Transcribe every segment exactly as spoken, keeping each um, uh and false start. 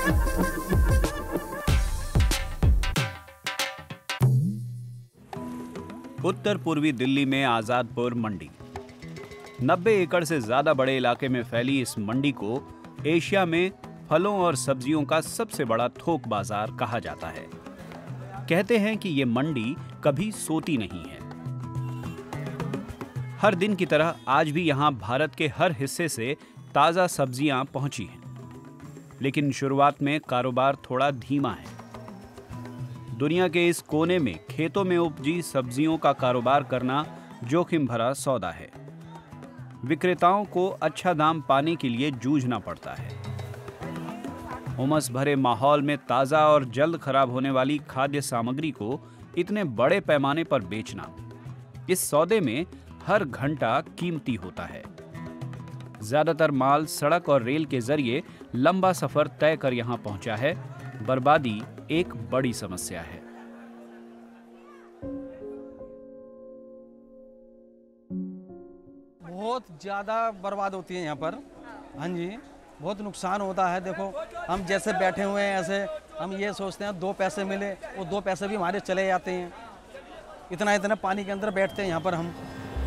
उत्तर पूर्वी दिल्ली में आजादपुर मंडी। नब्बे एकड़ से ज्यादा बड़े इलाके में फैली इस मंडी को एशिया में फलों और सब्जियों का सबसे बड़ा थोक बाजार कहा जाता है। कहते हैं कि ये मंडी कभी सोती नहीं है। हर दिन की तरह आज भी यहां भारत के हर हिस्से से ताजा सब्जियां पहुंची हैं, लेकिन शुरुआत में कारोबार थोड़ा धीमा है। दुनिया के इस कोने में खेतों में उपजी सब्जियों का कारोबार करना जोखिम भरा सौदा है। विक्रेताओं को अच्छा दाम पाने के लिए जूझना पड़ता है। उमस भरे माहौल में ताजा और जल्द खराब होने वाली खाद्य सामग्री को इतने बड़े पैमाने पर बेचना, इस सौदे में हर घंटा कीमती होता है। ज्यादातर माल सड़क और रेल के जरिए लंबा सफर तय कर यहां पहुंचा है। बर्बादी एक बड़ी समस्या है। बहुत ज्यादा बर्बाद होती है यहाँ पर। हाँ जी, बहुत नुकसान होता है। देखो, हम जैसे बैठे हुए हैं ऐसे हम ये सोचते हैं दो पैसे मिले, वो दो पैसे भी हमारे चले जाते हैं। इतना इतना पानी के अंदर बैठते हैं यहाँ पर हम।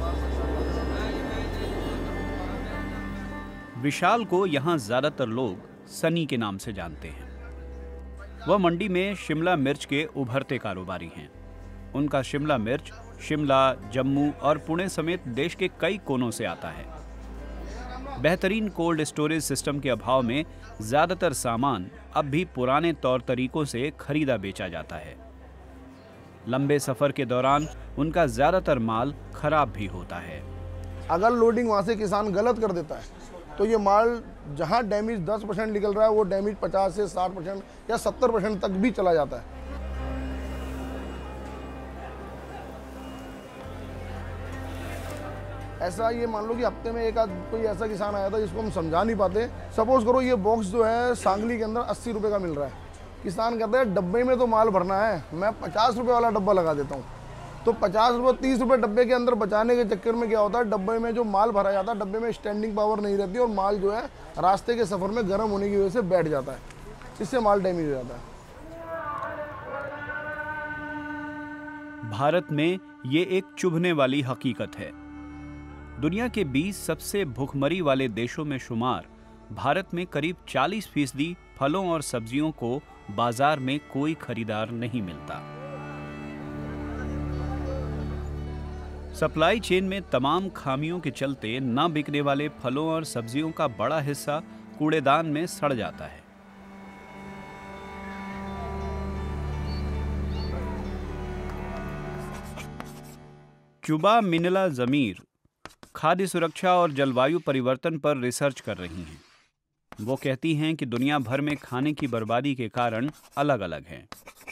विशाल को यहाँ ज्यादातर लोग सनी के नाम से जानते हैं। वह मंडी में शिमला मिर्च के उभरते कारोबारी हैं। उनका शिमला मिर्च शिमला, जम्मू और पुणे समेत देश के कई कोनों से आता है। बेहतरीन कोल्ड स्टोरेज सिस्टम के अभाव में ज्यादातर सामान अब भी पुराने तौर तरीकों से खरीदा बेचा जाता है। लंबे सफर के दौरान उनका ज्यादातर माल खराब भी होता है। अगर लोडिंग वहां से किसान गलत कर देता है तो ये माल जहां डैमेज दस परसेंट निकल रहा है वो डैमेज पचास से साठ परसेंट या सत्तर परसेंट तक भी चला जाता है। ऐसा ये मान लो कि हफ्ते में एक आध कोई ऐसा किसान आया था जिसको हम समझा नहीं पाते। सपोज करो ये बॉक्स जो है सांगली के अंदर अस्सी रुपए का मिल रहा है। किसान कहता है डब्बे में तो माल भरना है, मैं पचास रुपए वाला डब्बा लगा देता हूँ। तो पचास रुपये तीस रुपये डब्बे के अंदर बचाने के चक्कर में क्या होता है, डब्बे में जो माल भरा जाता है डब्बे में स्टैंडिंग पावर नहीं रहती और माल जो है रास्ते के सफर में गर्म होने की वजह से बैठ जाता है। इससे माल डैमेज हो जाता है। भारत में ये एक चुभने वाली हकीकत है। दुनिया के बीस सबसे भूखमरी वाले देशों में शुमार भारत में करीब चालीस फीसदी फलों और सब्जियों को बाजार में कोई खरीदार नहीं मिलता। सप्लाई चेन में तमाम खामियों के चलते न बिकने वाले फलों और सब्जियों का बड़ा हिस्सा कूड़ेदान में सड़ जाता है। चुबा मिनला जमीर खाद्य सुरक्षा और जलवायु परिवर्तन पर रिसर्च कर रही हैं। वो कहती हैं कि दुनिया भर में खाने की बर्बादी के कारण अलग अलग हैं।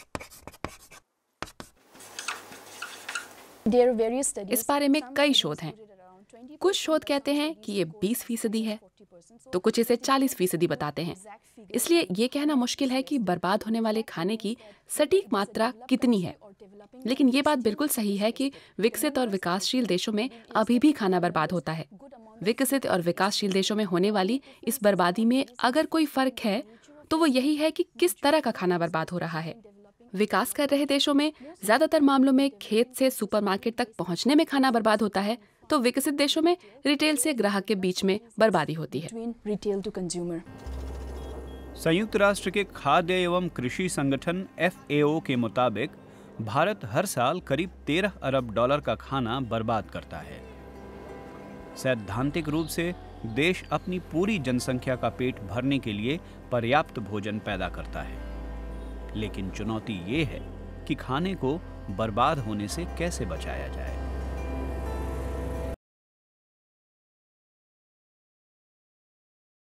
इस बारे में कई शोध हैं। कुछ शोध कहते हैं कि ये बीस फीसदी है, तो कुछ इसे चालीस फीसदी बताते हैं। इसलिए ये कहना मुश्किल है कि बर्बाद होने वाले खाने की सटीक मात्रा कितनी है। लेकिन ये बात बिल्कुल सही है कि विकसित और विकासशील देशों में अभी भी खाना बर्बाद होता है। विकसित और विकासशील देशों में होने वाली इस बर्बादी में अगर कोई फर्क है तो वो यही है कि किस तरह का खाना बर्बाद हो रहा है। विकास कर रहे देशों में ज्यादातर मामलों में खेत से सुपरमार्केट तक पहुंचने में खाना बर्बाद होता है, तो विकसित देशों में रिटेल से ग्राहक के बीच में बर्बादी होती है। संयुक्त राष्ट्र के खाद्य एवं कृषि संगठन एफ ए ओ के मुताबिक भारत हर साल करीब तेरह अरब डॉलर का खाना बर्बाद करता है। सैद्धांतिक रूप से देश अपनी पूरी जनसंख्या का पेट भरने के लिए पर्याप्त भोजन पैदा करता है, लेकिन चुनौती ये है कि खाने को बर्बाद होने से कैसे बचाया जाए।